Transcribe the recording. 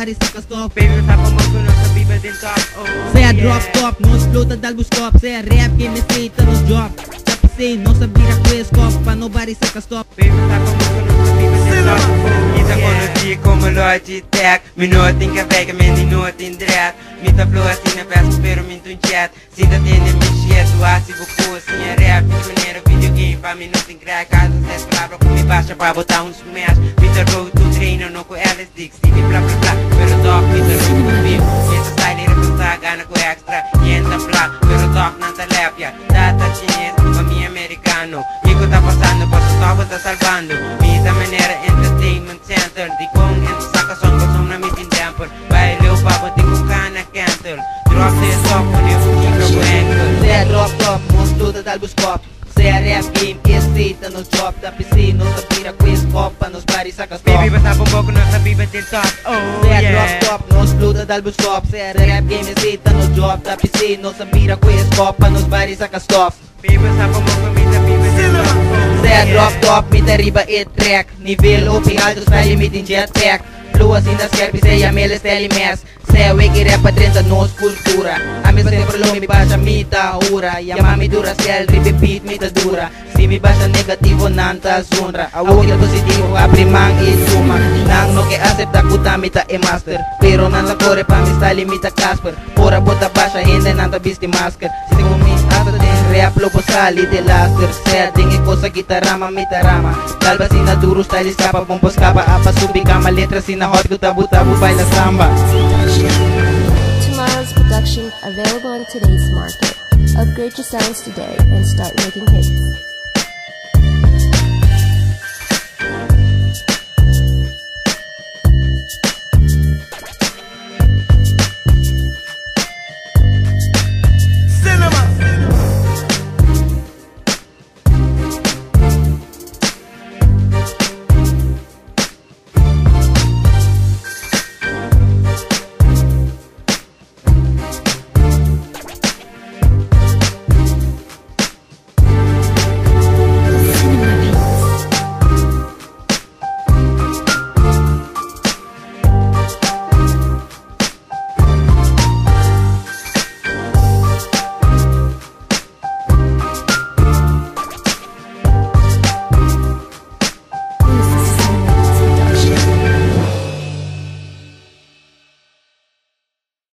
body saca stop. Baby, usapa mo ko no sa biba din top. Oh, Saya drop top, no explota dal stop. Saya rap game is straight no drop. Tapi say no sa bira quiz cop, pa nobody saca stop. Baby, usapa mo ko no sa biba din top. Kita ko no di como Logitech. Minutin ka vega, men minutin direct. Mita flow assim na peça, pero minto um chat. Sinta tiene mi shit, tu assi buku, assim é rap. Pioneiro videogame, pa minutin crack. Cada 10 palavras com mi baixa pra botar um smash. Mita road, tu treino, no com LS Dix. Sigue bla bla bla, pero top, mita road com vivo. Essa style era pensar, gana com extra. E entra bla, pero top não tá lepia. Data chinês, pra mim americano. Mico tá passando, passo top, tá salvando. Mita maneira, entertainment center. Di kong, entra saca som, som na meeting damper. Baile o papo, di kong kana cancel. Drop this top, on your micro com angle. Saya drop top, no explota dal stop. Saya rap game is straight no drop. Tapi say no sa bira quiz cop, pa nos body saca stop. Baby, basta po ko no sa biba din top. Oh, Saya yeah. drop top, no explota dal stop. Saya rap game is straight no drop. Tapi say no sa bira quiz cop, pa nos body saca stop. Baby, basta po ko sa biba din top. Saya drop top, mita riba it track. Nível OP alto, style meeting jetpack. Flow assim das kerpes, saya meles telemes. Saya wiki rap pa drin sa nos cultura. Amis sempre lo mi baixa mita ura. Yamami dura sel, repeat mita dura. Si mi baixa negativo nanta zunra. Awok il positivo, apri mang e suma. Nang no que acepta kuta mita e master. Pero nanta kore pa mi style mita Casper. Pora bota baixa, hindi nanta bisti masker. Si mi ata din rap lo po sali de laster. Saya dingi ko sa gitarama mita rama. Dalba sina duro style escapa, pompos kapa. Apa subi kama letra sina hot ko tabu-tabu baila samba. Tomorrow's production available in today's market. Upgrade your sounds today and start making hits.